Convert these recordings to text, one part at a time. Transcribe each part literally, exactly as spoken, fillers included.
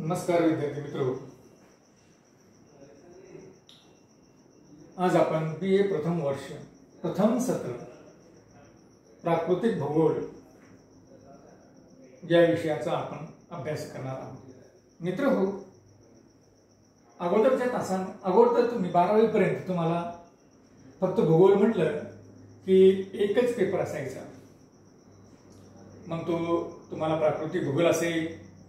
नमस्कार विद्यार्थी मित्रों, आज आपण बी ए प्रथम वर्ष प्रथम सत्र प्राकृतिक भूगोल या विषयाचा आपण अभ्यास करणार आहोत। मित्र हो, अगोदरच्या तासां अगोदर तुम्ही बारावी पर्यंत तुम्हाला फक्त भूगोल म्हटलं की एकच पेपर असायचा। मग तो तुम्हाला प्राकृतिक भूगोल असेल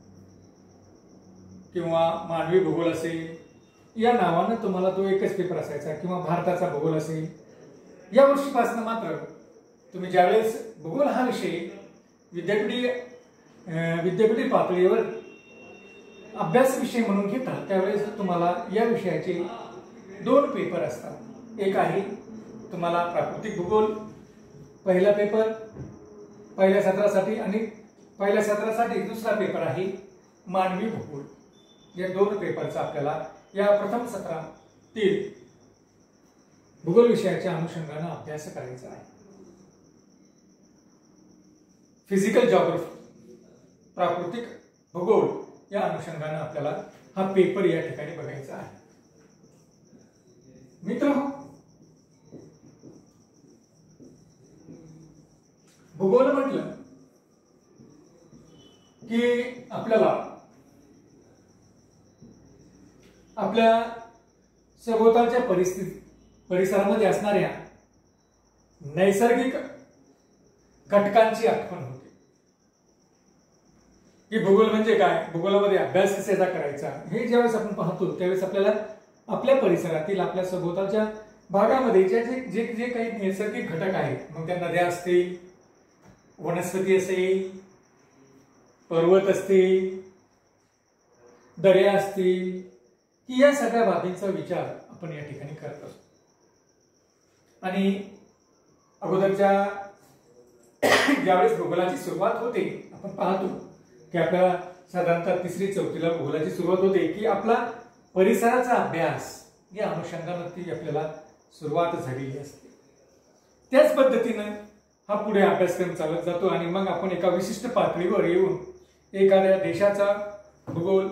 किंवा मानवी भूगोल असेल या नावाने तुम्हाला तो एकच पेपर असायचा, किंवा भारताचा भूगोल असेल। या वर्षीपासून मात्र तुम्ही ज्यावेळेस भूगोल हा विषय विद्यापीठी विद्यापीठी पातळीवर अभ्यास विषय म्हणून घेता, त्यावेळेस तुम्हाला या विषयाचे दोन पेपर असतात। एक आहे तुम्हाला प्राकृतिक भूगोल पहिला पेपर पहिल्या सत्रासाठी, आणि पहिल्या सत्रासाठी दुसरा पेपर आहे मानवी भूगोल। या दोन पेपरचा आपल्याला या प्रथम सत्रातील भूगोल विषयाच्या अनुषंगाने अभ्यास करायचा आहे। फिजिकल जिओग्राफी प्राकृतिक भूगोल या अनुषंगाने आपल्याला हा पेपर या ठिकाणी बघायचा आहे। मित्रांनो, भूगोल म्हटलं की आपल्याला आपल्या सभोवतालच्या परिस्थिती परिसरामध्ये असणाऱ्या नैसर्गिक घटकांची आठवण होते की भूगोल म्हणजे काय, भूगोलामध्ये अभ्यास कसा करायचा हे ज्यावेळेस आपण पाहतो त्यावेळेस आपल्याला आपल्या परिसरातील आपल्या सभोवतालच्या भागामध्ये जे जे जे काही नैसर्गिक घटक आहेत, मग त्या नद्या असतील, वनस्पती असेल, पर्वत असतील, दर्या असतील, की या सगळ्या बाबींचा विचार आपण या ठिकाणी करत असतो। आणि अगोदरच्या ज्यावेळेस भूगोलाची सुरुवात होते, आपण पाहतो की आपल्याला साधारणतः तिसरी चौथीला भूगोलाची सुरुवात होते की आपला परिसराचा अभ्यास या अनुषंगाने ती आपल्याला सुरुवात झालेली असते। त्याच पद्धतीने हा पुढे अभ्यासक्रम चालत जातो आणि मग आपण एका विशिष्ट पातळीवर येऊन एखाद्या देशाचा भूगोल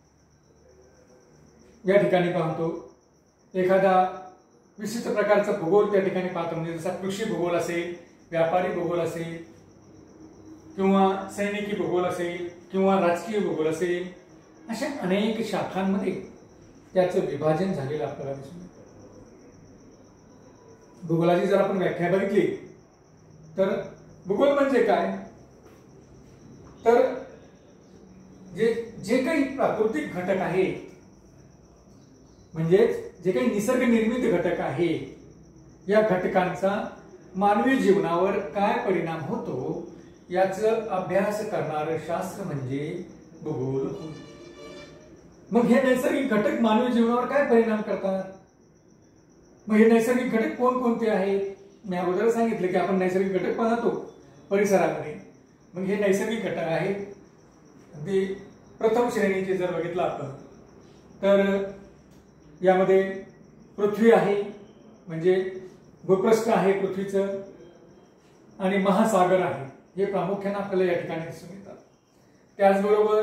या ठिकाणी पाहतो, एखादा विशिष्ट प्रकारचा भूगोल त्या ठिकाणी पाहतो, म्हणजे जसा कृषी भूगोल असेल, व्यापारी भूगोल असेल, किंवा सैनिकी भूगोल असेल, किंवा राजकीय भूगोल असेल, अशा अनेक शाखांमध्ये त्याचं विभाजन झालेलं आपल्याला दिसून येतं। भूगोलाची जर आपण व्याख्या बघितली तर भूगोल म्हणजे काय, तर जे जे काही प्राकृतिक घटक आहे, म्हणजे जे काही निसर्ग निर्मित घटक आहे, या घटकांचा मानवी जीवनावर काय परिणाम होतो याचा अभ्यास करणारे शास्त्र म्हणजे भूगोल होय। मग हे नैसर्गिक घटक मानवी जीवनावर काय परिणाम करतात, मग हे नैसर्गिक घटक कोणकोणते आहेत? मी अगोदर सांगितले की आपण नैसर्गिक घटक पाहतो परिसरामध्ये। मग हे नैसर्गिक घटक आहेत ते प्रथम श्रेणीचे जर बघितलं आपण तर यामध्ये पृथ्वी आहे, म्हणजे भूपृष्ठ आहे पृथ्वीचं, आणि महासागर आहे, हे प्रामुख्याने आपल्याला या ठिकाणी दिसून येतात। त्याचबरोबर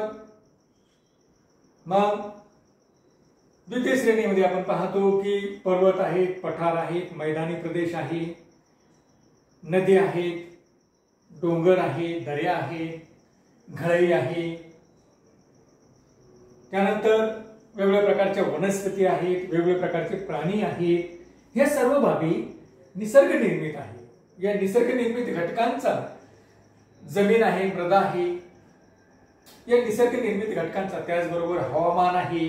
मग द्वितीय श्रेणीमध्ये आपण पाहतो की पर्वत आहेत, पठार आहेत, मैदानी प्रदेश आहे, नदी आहेत, डोंगर आहे, दर्या आहे, घळई आहे, त्यानंतर वेगवेगळ्या प्रकारच्या वनस्पती आहेत, वेगवेगळ्या प्रकारचे प्राणी आहेत। हे सर्व बाबी निसर्ग निर्मित आहे। या निसर्ग निर्मित घटकांचा जमीन आहे, मृदा आहे, या निसर्ग निर्मित घटकांचा त्याचबरोबर हवामान आहे,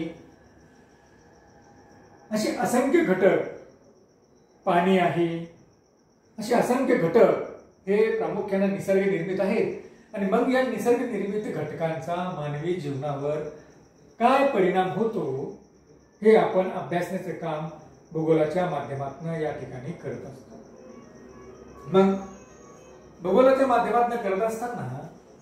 असे असंख्य घटक, पाणी आहे, असे असंख्य घटक हे प्रामुख्याने निसर्ग निर्मित आहेत। आणि मग या निसर्ग निर्मित घटकांचा मानवी जीवनावर काय परिणाम होतो हे आपण अभ्यासण्याचे काम भूगोलाच्या माध्यमातून या ठिकाणी करत असतो। मग भूगोलाच्या माध्यमातून करत असताना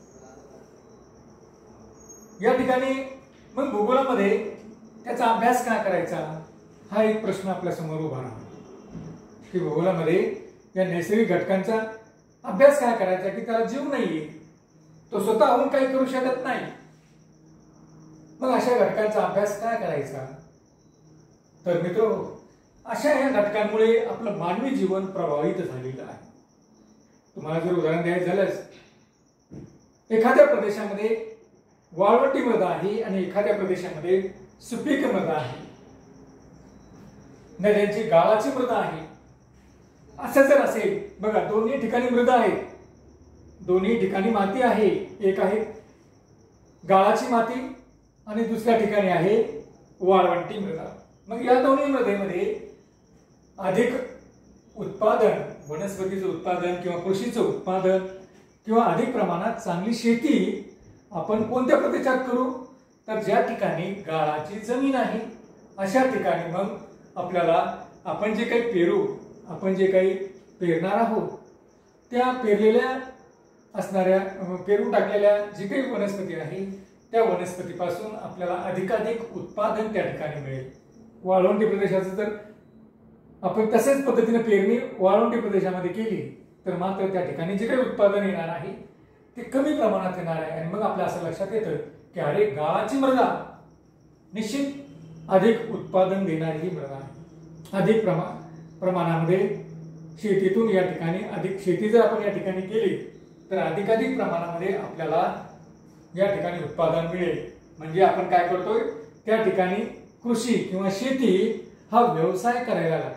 या ठिकाणी मग भूगोलामध्ये त्याचा अभ्यास काय करायचा हा एक प्रश्न आपल्या समोर उभा राहतो की भूगोलामध्ये या नैसर्गिक घटकांचा अभ्यास काय करायचा की त्याला जीव नाहीये, तो स्वतःहून काही करू शकत नाही। मग अशा घटकांचा अभ्यास काय करायचा? तर मित्र, अशा या घटकांमुळे आपलं मानवी जीवन प्रभावित झालेलं आहे. तुम्हाला जर उदाहरण द्यायचं झालंच, एखाद्या प्रदेशामध्ये वाळवंटी मृदा आहे आणि एखाद्या प्रदेशामध्ये सुपीक मृदा आहे, नद्यांची गाळाची मृदा आहे. असं जर असेल, बघा दोन्ही ठिकाणी मृदा आहे, दोन्ही ठिकाणी माती आहे. एक आहे गाळाची माती आणि दुसऱ्या ठिकाणी आहे वाळवंटी मृदा. मग या दोन्ही मृदेमध्ये अधिक उत्पादन, वनस्पतीचं उत्पादन किंवा कृषीचं उत्पादन किंवा अधिक प्रमाणात चांगली शेती आपण कोणत्या प्रदेशात करू? तर ज्या ठिकाणी गाळाची जमीन आहे अशा ठिकाणी मग आपल्याला आपण जे काही पेरू, आपण जे काही पेरणार आहोत त्या पेरलेल्या असणाऱ्या पेरून टाकलेल्या जी काही वनस्पती आहे त्या वनस्पतीपासून आपल्याला अधिकाधिक उत्पादन त्या ठिकाणी मिळेल. वाळवंटी प्रदेशाचं जर आपण तशाच पद्धतीने पेरणी वाळवंटी प्रदेशामध्ये केली तर मात्र त्या ठिकाणी जे काही उत्पादन येणार आहे ते कमी प्रमाणात येणार आहे. आणि मग आपल्या असं लक्षात येतं की अरे, गाळाची मृदा निश्चित अधिक उत्पादन देणारी ही मृदा आहे. अधिक प्रमा प्रमाणामध्ये शेतीतून या ठिकाणी अधिक शेती जर आपण या ठिकाणी केली तर अधिकाधिक प्रमाणामध्ये आपल्याला या ठिकाणी उत्पादन मिळेल. म्हणजे आपण काय करतोय, त्या ठिकाणी कृषी किंवा शेती हा व्यवसाय करायला लागतो.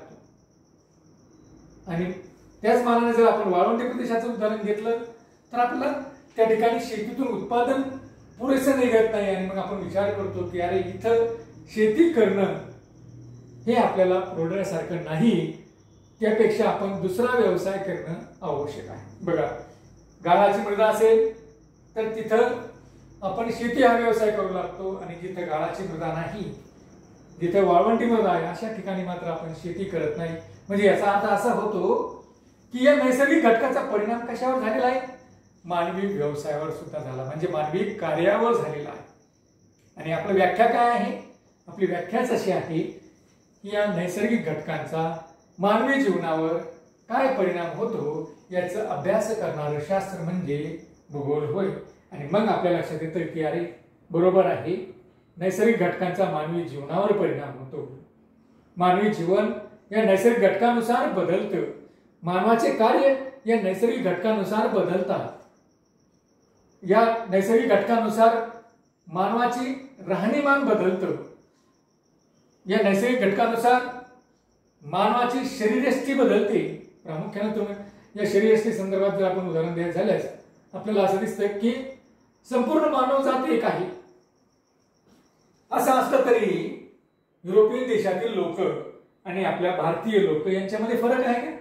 आणि त्याच मानाने जर आपण वाळवंटी प्रदेशाचं उदाहरण घेतलं तर आपल्याला त्या ठिकाणी शेतीतून उत्पादन पुरेसं निघत नाही आणि मग आपण विचार करतो की अरे, इथं शेती करणं हे आपल्याला परवडण्यासारखं नाही, त्यापेक्षा आपण दुसरा व्यवसाय करणं आवश्यक आहे. बघा, गाळाची मृदा असेल तर तिथं आपण शेती हा व्यवसाय करू लागतो आणि जिथं गाळाची मृदा नाही, जिथं वाळवंटी मृदा आहे अशा ठिकाणी मात्र आपण शेती करत नाही. म्हणजे याचा अर्थ असा होतो की या नैसर्गिक घटकाचा परिणाम कशावर झालेला आहे? मानवी व्यवसायावर सुद्धा झाला, म्हणजे मानवी कार्यावर झालेला आहे. आणि आपली व्याख्या काय आहे? आपली व्याख्याच अशी आहे की या नैसर्गिक घटकांचा मानवी जीवनावर काय परिणाम होतो याचा अभ्यास करणारं शास्त्र म्हणजे भूगोल होय. आणि मग आपल्या लक्षात येतं की अरे, बरोबर आहे, नैसर्गिक घटकांचा मानवी जीवनावर परिणाम होतो. मानवी जीवन या नैसर्गिक घटकानुसार बदलतं, मानवाचे कार्य या नैसर्गिक घटकानुसार बदलतात. या नैसर्गिक घटकानुसार मानवाची राहणीमान बदलतं. या नैसर्गिक घटकानुसार मानवाची शरीरयष्टी बदलते. प्रामुख्याने तुम्ही या शरीरयष्टी संदर्भात जर आपण उदाहरण द्यायचं झाल्यास आपल्याला असं दिसतं की संपूर्ण मानव जात एक आहे. असं असलं तरी युरोपियन देशातील लोक आणि आपल्या भारतीय लोक यांच्यामध्ये फरक आहे का?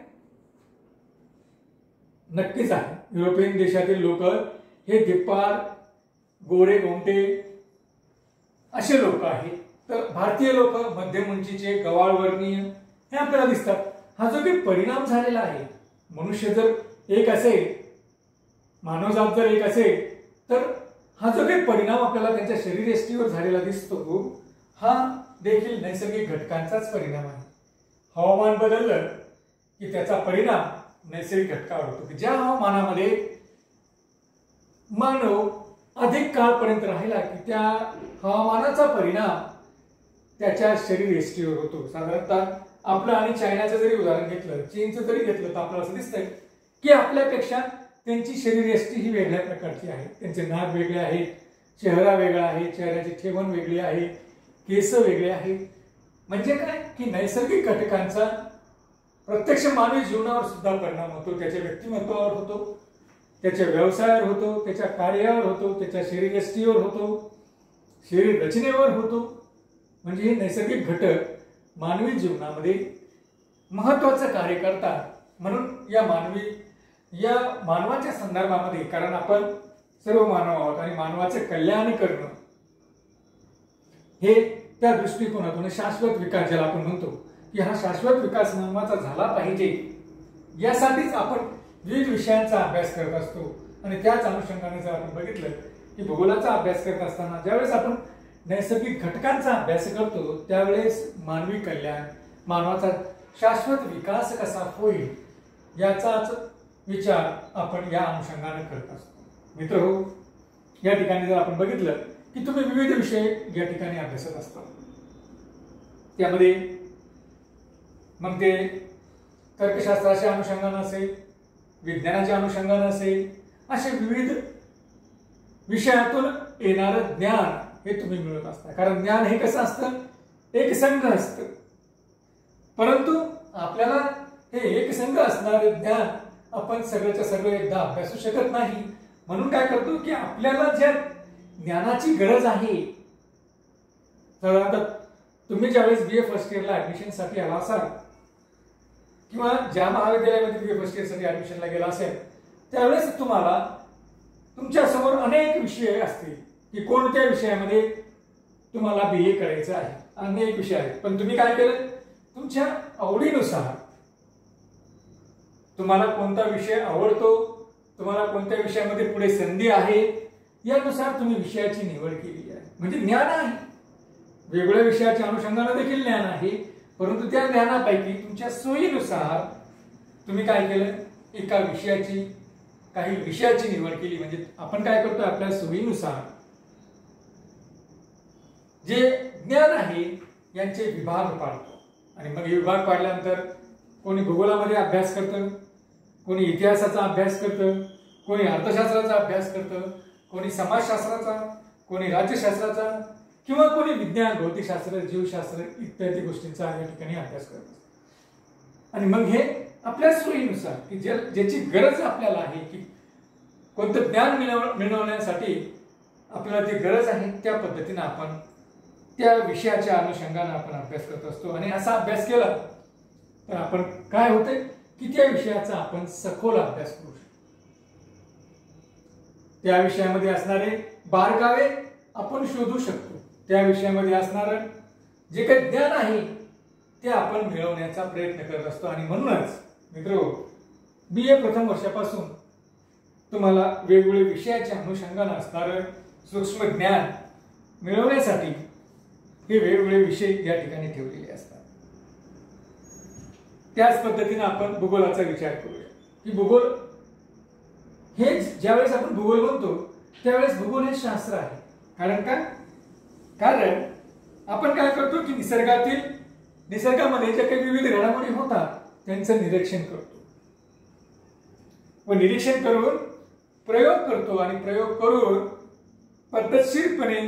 नक्कीच आहे. युरोपियन देशातील लोक हे धिप्पाड, गोरे गोमटे असे लोक आहेत, तर भारतीय लोक मध्यम उंचीचे, गवाळवर्णीय हे आपल्याला दिसतात. हा जो काही परिणाम झालेला आहे, मनुष्य जर एक असेल, मानवजात जर एक असेल, तर हा जो काही परिणाम आपल्याला त्यांच्या शरीरयष्टीवर झालेला दिसतो हा देखील नैसर्गिक घटकांचाच परिणाम आहे. हवामान बदललं की त्याचा परिणाम नैसर्गिक घटकावर होतो. ज्या हवामानामध्ये मानव अधिक काळपर्यंत राहिला की त्या हवामानाचा परिणाम त्याच्या शरीरयष्टीवर होतो. साधारणतः आपलं आणि चायनाचं जरी उदाहरण घेतलं, चीनचं जरी घेतलं, तर आपल्याला असं दिसतंय की आपल्यापेक्षा त्यांची शरीरयष्टी ही वेगळ्या प्रकारची आहे. त्यांचे नाक वेगळे आहे, चेहरा वेगळा आहे, चेहऱ्याची ठेवण वेगळी आहे, केस वेगळे आहे. म्हणजे काय की नैसर्गिक घटकांचा प्रत्यक्ष मानवी जीवनावर सुद्धा परिणाम होतो. त्याच्या व्यक्तिमत्वावर होतो, त्याच्या व्यवसायावर होतो, त्याच्या कार्यावर होतो, त्याच्या शरीरयष्टीवर होतो, शरीर रचनेवर होतो. म्हणजे हे नैसर्गिक घटक मानवी जीवनामध्ये महत्वाचं कार्य करतात. म्हणून या मानवी या मानवाच्या संदर्भामध्ये, कारण आपण सर्व मानव आहोत आणि मानवाचे कल्याण करणं हे त्या दृष्टिकोनातून शाश्वत विकास ज्याला आपण म्हणतो की हा शाश्वत विकास मानवाचा झाला पाहिजे, यासाठीच आपण विविध विषयांचा अभ्यास करत असतो. आणि त्याच अनुषंगाने जर आपण बघितलं की भूगोलाचा अभ्यास करत असताना ज्यावेळेस आपण नैसर्गिक घटकांचा अभ्यास करतो त्यावेळेस मानवी कल्याण, मानवाचा शाश्वत विकास कसा होईल याचाच विचार आपण या अनुषंगाने करत असतो. मित्रहो, या ठिकाणी जर आपण बघितलं की तुम्ही विविध विषय या ठिकाणी अभ्यासत असता. त्यामध्ये मग ते तर्कशास्त्राच्या अनुषंगाने असेल, विज्ञानाच्या अनुषंगाने असेल, असे विविध विषयातून येणारं ज्ञान हे तुम्ही मिळवत असता. कारण ज्ञान हे कसं असतं, एक संघ असतं. परंतु आपल्याला हे एक संघ असणारे ज्ञान आपण सगळ्याच्या सगळं एकदा अभ्यासू शकत नाही. म्हणून काय करतो की आपल्याला ज्या ज्ञानाची गरज आहे, साधारणतः तुम्ही ज्यावेळेस बी ए फर्स्ट इयरला ऍडमिशन साठी आला असाल किंवा ज्या महाविद्यालयामध्ये बी ए फर्स्ट इयर साठी ऍडमिशनला गेला असेल, त्यावेळेस तुम्हाला तुमच्या समोर अनेक विषय असतील की कोणत्या विषयामध्ये तुम्हाला बी ए करायचं आहे. अनेक विषय आहेत, पण तुम्ही काय केलं, तुमच्या आवडीनुसार तुम्हाला कोणता विषय आवडतो, तुम्हाला कोणत्या विषयामध्ये पुढे संधी आहे, यानुसार तुम्ही विषयाची निवड केली आहे. म्हणजे ज्ञान आहे, वेगवेगळ्या विषयाच्या अनुषंगाने देखील ज्ञान आहे. परंतु त्या ज्ञानापैकी तुमच्या सोयीनुसार तुम्ही काय केलं, एका विषयाची काही विषयाची निवड केली. म्हणजे आपण काय करतो, आपल्या सोयीनुसार जे ज्ञान आहे यांचे विभाग पाडतो. आणि मग हे विभाग पाडल्यानंतर कोणी भूगोलामध्ये अभ्यास करतं, कोणी इतिहासाचा अभ्यास करतं, कोणी अर्थशास्त्राचा अभ्यास करतं, कोणी समाजशास्त्राचा, कोणी राज्यशास्त्राचा, किंवा कोणी विज्ञान, भौतिकशास्त्र, जीवशास्त्र इत्यादी गोष्टींचा या ठिकाणी अभ्यास करतो. आणि मग हे आपल्या सोयीनुसार की ज्याची गरज आपल्याला आहे, की कोणतं ज्ञान मिळवण्यासाठी आपल्याला जी गरज आहे त्या पद्धतीने आपण त्या विषयाच्या अनुषंगाने आपण अभ्यास करत असतो. आणि असा अभ्यास केला तर आपण काय होते की त्या विषयाचा आपण सखोल अभ्यास करू शकतो. त्या विषयामध्ये असणारे बारकावे आपण शोधू शकतो. त्या विषयामध्ये असणारं जे काही ज्ञान आहे ते आपण मिळवण्याचा प्रयत्न करत असतो. आणि म्हणूनच मित्रो, बी ए प्रथम वर्षापासून तुम्हाला वेगवेगळे विषयाच्या अनुषंगाने असणारं सूक्ष्म ज्ञान मिळवण्यासाठी हे वेगवेगळे विषय या ठिकाणी ठेवलेले असतात. त्याच पद्धतीने आपण भूगोलाचा विचार करूया की भूगोल हे ज्यावेळेस आपण भूगोल म्हणतो त्यावेळेस भूगोल हे शास्त्र आहे. कारण का, कारण आपण काय करतो की निसर्गातील निसर्गामध्ये ज्या काही विविध घडामोडी होतात त्यांचं निरीक्षण करतो व निरीक्षण करून प्रयोग करतो आणि प्रयोग करून पद्धतशीरपणे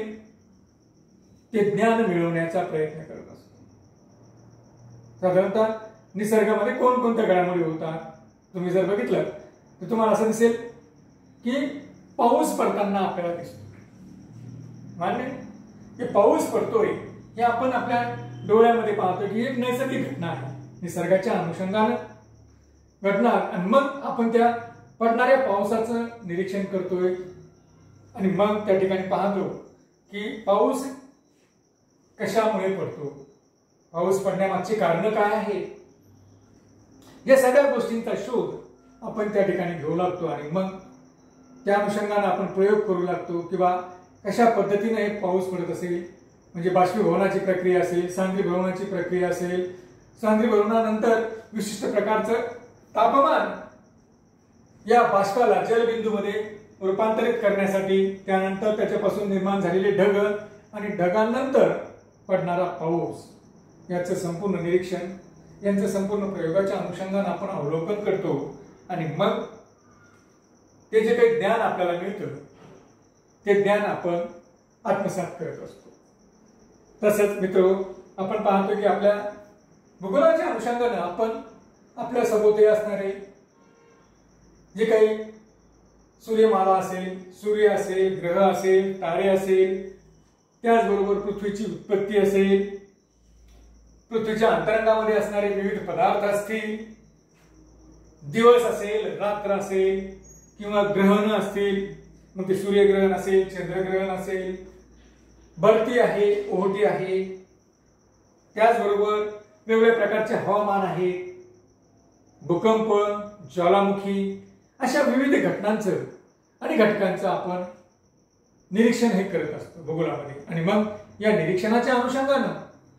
ते ज्ञान मिळवण्याचा प्रयत्न करत असतो. साधारणतः निसर्गामध्ये कोणकोणत्या घडामोडी होतात तुम्ही जर बघितलं तर तुम्हाला असं दिसेल की पाऊस पडताना आपल्याला दिसतो. मान्य की पाऊस पडतोय हे आपण आपल्या डोळ्यामध्ये पाहतो की एक नैसर्गिक घटना आहे, निसर्गाच्या अनुषंगाने घटना. आणि मग आपण त्या पडणाऱ्या पावसाचं निरीक्षण करतोय आणि मग त्या ठिकाणी पाहतो की पाऊस कशामुळे पडतो, पाऊस पडण्यामागची कारण काय आहे, या सगळ्या गोष्टींचा शोध आपण त्या ठिकाणी घेऊ लागतो. आणि मग त्या अनुषंगाने आपण प्रयोग करू लागतो किंवा कशा पद्धतीने हे पाऊस पडत असेल, म्हणजे बाष्पीभवनाची प्रक्रिया असेल, सांद्रीभवनाची प्रक्रिया असेल, सांद्रीभवनानंतर विशिष्ट प्रकारचं तापमान या बाष्पाला जलबिंदूमध्ये रूपांतरित करण्यासाठी, त्यानंतर त्याच्यापासून निर्माण झालेले ढग आणि ढगांनंतर पडणारा पाऊस याचं संपूर्ण निरीक्षण, यांचं संपूर्ण प्रयोगाच्या अनुषंगाने आपण अवलोकन करतो. आणि मग ते जे काही ज्ञान आपल्याला मिळतं ते ज्ञान आपण आत्मसात करत असतो. तसंच मित्रो, आपण पाहतो की आपल्या भूगोलाच्या अनुषंगाने आपण आपल्या सभोवती असणारे जे काही सूर्यमाला असेल, सूर्य असेल, ग्रह असेल, तारे असेल, त्याचबरोबर पृथ्वीची उत्पत्ती असेल, पृथ्वीच्या अंतरंगामध्ये असणारे विविध पदार्थ असतील, दिवस असेल, रात्र असेल किंवा ग्रहण असतील, मग ते सूर्यग्रहण असेल, चंद्रग्रहण असेल, भरती आहे, ओहोटी आहे, त्याचबरोबर वेगवेगळ्या प्रकारचे हवामान आहे, भूकंप, ज्वालामुखी, अशा विविध घटनांचं आणि घटकांचं आपण निरीक्षण हे करत असतो भूगोलामध्ये. आणि मग या निरीक्षणाच्या अनुषंगानं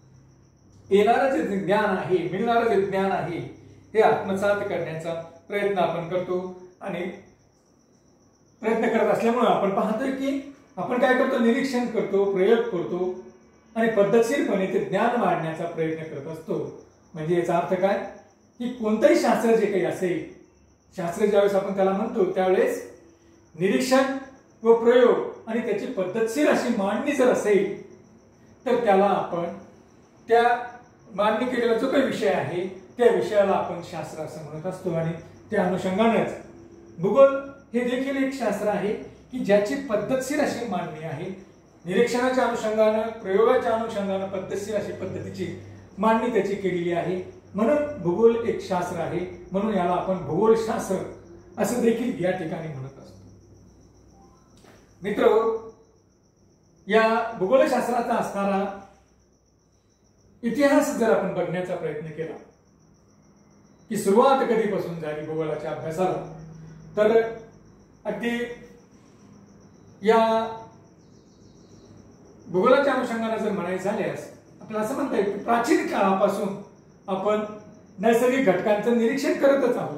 येणारं जे ज्ञान आहे, मिळणारं जे ज्ञान आहे ते आत्मसात करण्याचा प्रयत्न आपण करतो. आणि प्रयत्न करत असल्यामुळे आपण पाहतोय की आपण काय करतो, निरीक्षण करतो, प्रयोग करतो आणि पद्धतशीरपणे ते ज्ञान वाढण्याचा प्रयत्न करत असतो. म्हणजे याचा अर्थ काय की कोणतंही शास्त्र जे काही असेल, शास्त्र ज्यावेळेस आपण त्याला म्हणतो त्यावेळेस निरीक्षण व प्रयोग आणि त्याची पद्धतशीर अशी मांडणी जर असेल तर त्याला आपण त्या मांडणी केलेला जो काही विषय आहे त्या विषयाला आपण शास्त्र असं म्हणत असतो. आणि त्या अनुषंगानेच भूगोल हे देखील एक शास्त्र आहे की ज्याची पद्धतशीर अशी मांडणी आहे. निरीक्षणाच्या अनुषंगानं, प्रयोगाच्या अनुषंगानं पद्धतशीर अशी पद्धतीची मांडणी त्याची केलेली आहे. म्हणून भूगोल एक शास्त्र आहे. म्हणून याला आपण भूगोलशास्त्र असं देखील या ठिकाणी म्हणत असतो. मित्र, या भूगोलशास्त्राचा असणारा इतिहास जर आपण बघण्याचा प्रयत्न केला की सुरुवात कधीपासून झाली भूगोलाच्या अभ्यासाला, तर अगदी या भूगोलाच्या अनुषंगाने जर म्हणायचं झाल्यास आपल्याला असं म्हणता येईल की प्राचीन काळापासून आपण नैसर्गिक घटकांचं निरीक्षण करतच आहोत.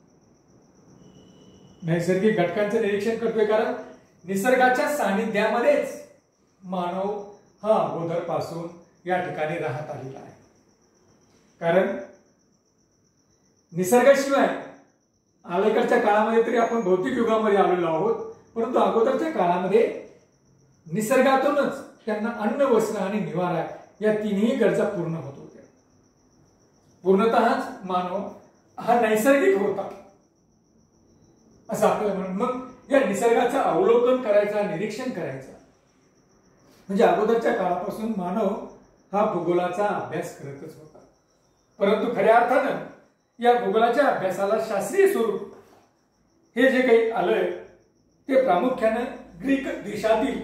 नैसर्गिक घटकांचं निरीक्षण करतोय कारण निसर्गाच्या सानिध्यामध्येच मानव हा अगोदरपासून या ठिकाणी राहत आलेला आहे. कारण निसर्गाशिवाय अलीकडच्या काळामध्ये तरी आपण भौतिक युगामध्ये आलेलो आहोत, परंतु अगोदरच्या काळामध्ये निसर्गातूनच त्यांना अन्न, वस्त्र आणि निवारा या तिन्ही गरजा पूर्ण होत होत्या. पूर्णतःच मानव हा नैसर्गिक होता असं आपल्याला म्हणून मग या निसर्गाचं अवलोकन करायचा, निरीक्षण करायचं. म्हणजे अगोदरच्या काळापासून मानव हा भूगोलाचा अभ्यास करतच होता. परंतु खऱ्या अर्थानं या भूगोलाच्या अभ्यासाला शास्त्रीय स्वरूप हे जे काही आलंय ते प्रामुख्यानं ग्रीक देशातील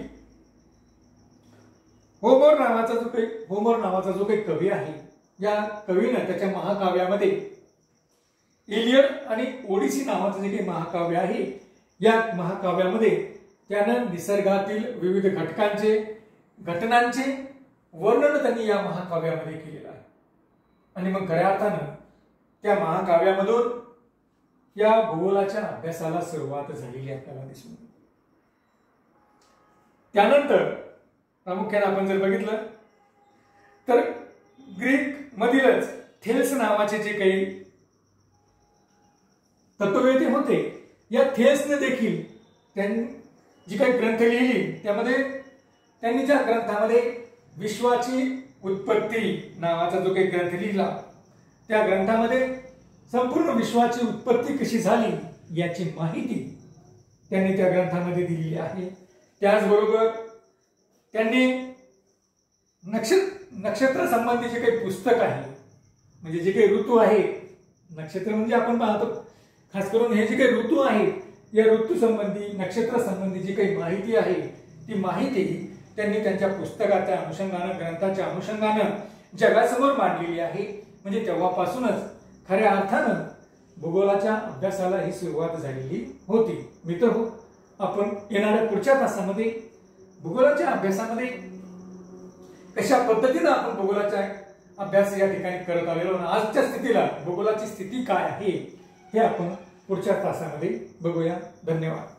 होमर नावाचा जो काही होमर नावाचा जो काही कवी आहे, या कवीनं त्याच्या महाकाव्यामध्ये इलियड आणि ओडिसी नावाचं जे काही महाकाव्य आहे, या महाकाव्यामध्ये त्यानं निसर्गातील विविध घटकांचे, घटनांचे वर्णन त्यांनी या महाकाव्यामध्ये केलेलं आहे. आणि मग खऱ्या अर्थानं त्या महाकाव्यामधून या भूगोलाच्या अभ्यासाला सुरुवात झालेली आपल्याला दिसून येते. त्यानंतर प्रामुख्याने आपण जर बघितलं तर ग्रीक मधीलच थेल्स नावाचे जे काही तत्ववेते होते, या थेल्सने देखील त्यांनी जी काही ग्रंथ लिहिली त्यामध्ये त्यांनी ज्या ग्रंथामध्ये विश्वाची उत्पत्ती नावाचा जो काही ग्रंथ लिहिला, त्या ग्रंथामध्ये संपूर्ण विश्वाची उत्पत्ती कशी झाली याची माहिती त्यांनी त्या ग्रंथामध्ये दिलेली आहे. त्याचबरोबर त्यांनी नक्षत्र नक्षत्र संबंधी जे काही पुस्तक आहे, म्हणजे जे काही ऋतू आहे, नक्षत्र म्हणजे आपण पाहतो खास करून हे जे काही ऋतू आहेत, या ऋतू संबंधी, नक्षत्र संबंधी जी काही माहिती आहे ती माहिती त्यांनी त्यांच्या पुस्तकाच्या अनुषंगानं, ग्रंथाच्या अनुषंगानं जगासमोर मांडलेली आहे. म्हणजे तेव्हापासूनच खऱ्या अर्थानं भूगोलाच्या अभ्यासाला ही सुरुवात झालेली होती. मित्र हो, आपण येणाऱ्या पुढच्या तासामध्ये भूगोलाच्या अभ्यासामध्ये कशा पद्धतीने आपण भूगोलाचा अभ्यास या ठिकाणी करत आलेलो, आजच्या स्थितीला भूगोलाची स्थिती काय आहे हे आपण पुढच्या तासामध्ये बघूया. धन्यवाद.